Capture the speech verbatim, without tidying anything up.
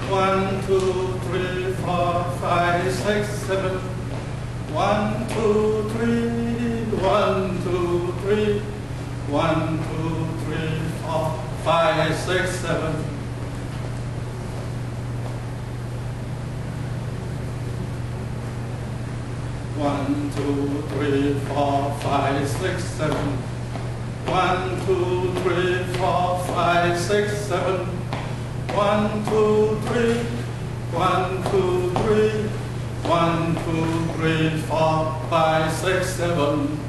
One, two, three, four, five, six, seven. One, two, three, one, two, three. One, two, three, four, five, six, seven. One, two, three, four, five, six, seven. One, two, three, four, five, six, seven. One, two, three. One, two, three. One, two, three, four, five, six, seven.